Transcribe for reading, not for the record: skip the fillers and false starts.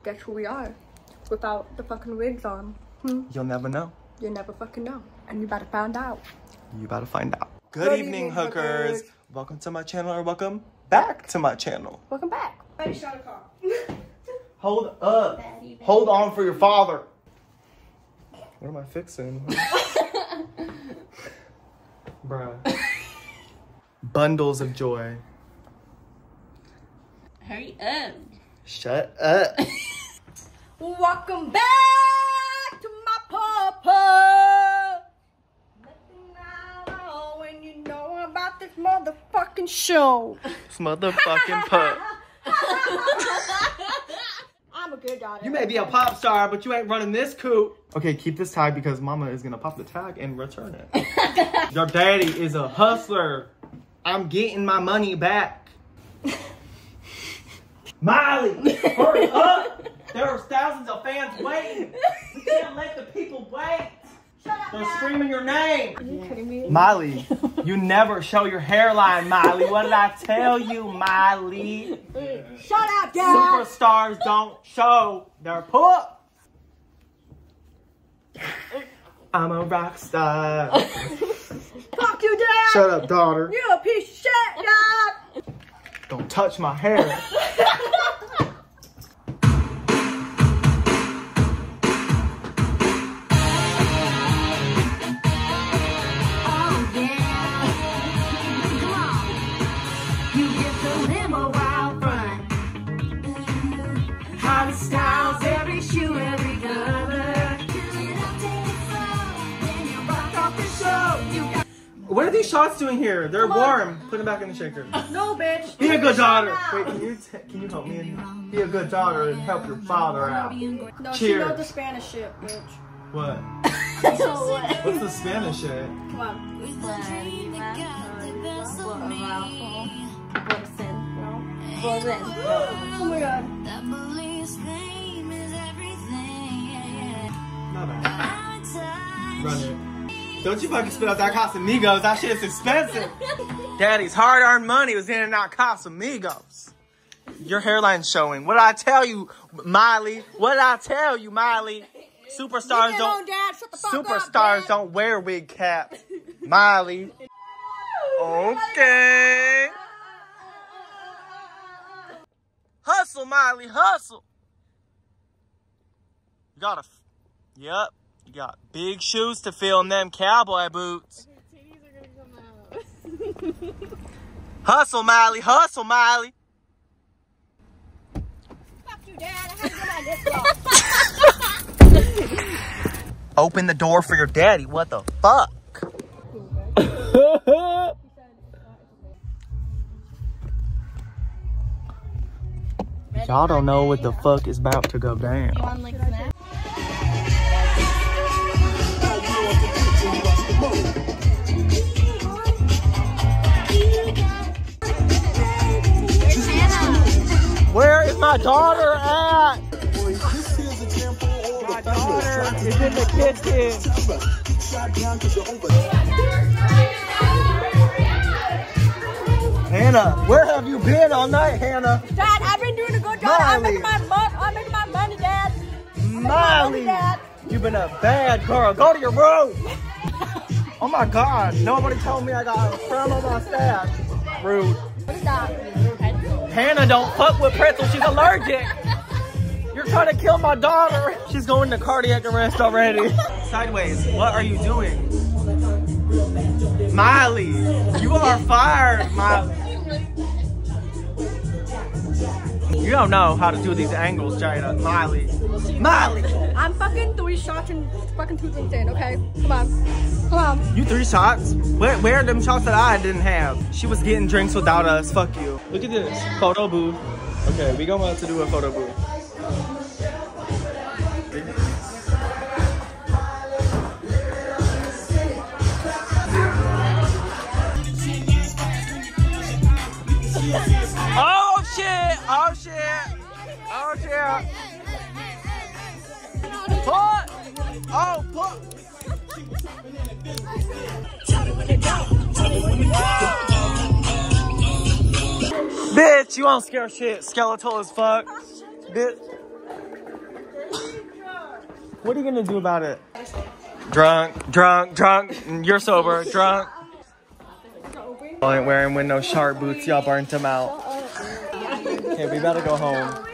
guess who we are without the fucking wigs on. You'll never know. You'll never fucking know. And you better find out. You better find out. Good evening, hookers. Welcome to my channel, or welcome back to my channel. Welcome back. Baby, shut the car. Hold up. Hold on for your father. What am I fixing? Bruh. Bundles of joy. Hurry up. Shut up. Welcome back to my papa. Nothing now when you know about this motherfucking show. This motherfucking pup. I'm a good daughter. You may be a pop star, but you ain't running this coop. Okay, keep this tag because mama is gonna pop the tag and return it. Your daddy is a hustler. I'm getting my money back. Miley, hurry up! There are thousands of fans waiting. We can't let the people wait. Shut up, They're screaming your name. Are you kidding me? Miley, you never show your hairline, Miley. What did I tell you, Miley? Shut up, Dad. Superstars don't show their pup. I'm a rock star. Fuck you, Dad. Shut up, daughter. You're a piece of shit, Dad. Don't touch my hair. Styles, every shoe, every color. What are these shots doing here? They're warm. Put them back in the shaker. No, bitch. Be a good daughter. Shut Wait, can you help me? And be a good daughter and help your father out. No, Cheers. she knows the Spanish shit, bitch. What? What? What's the Spanish shit? Come on. Oh my god. Not bad. Run it. Don't you fucking spit out that Casamigos. That shit's expensive. Daddy's hard-earned money was in and out Casamigos. Your hairline's showing. What did I tell you, Miley? What did I tell you, Miley? Superstars don't. Dad. Shut the fuck up, Superstars Dad. don't wear wig caps. Miley. Okay. Hustle, Miley, hustle. You gotta. Yep. You got big shoes to fill in them cowboy boots. Hustle, Miley, hustle, Miley. Fuck you, Dad. I had to get my lip gloss. Open the door for your daddy. What the fuck? Y'all don't know what the fuck is about to go down. You want like snacks? Where is my daughter at? My daughter is in the kitchen. Hannah, where have you been all night, Hannah? Dad, I've been doing a good job. I'm making my money, Dad. Miley, Dad. you've been a bad girl. Go to your room. Oh my God, nobody told me I got a crumb on my stash. Rude. Stop. Hannah, don't fuck with pretzel. She's allergic. You're trying to kill my daughter. She's going to cardiac arrest already. Sideways, what are you doing? Miley, you are fired, Miley. You don't know how to do these angles, Jada. Miley. Miley! I'm fucking 3 shots and fucking 2 drinks in, okay? Come on. Come on. You 3 shots? Where are them shots that I didn't have? She was getting drinks without us. Fuck you. Look at this. Photo booth. Okay, we gonna have to do a photo booth. Oh shit! Oh shit! Oh shit! Put! Oh, put! Bitch, you won't scare shit. Skeletal as fuck. Bitch. What are you gonna do about it? Drunk, drunk, drunk. You're sober, drunk. I ain't wearing with no sharp boots. Y'all burnt them out. Okay, we better go home.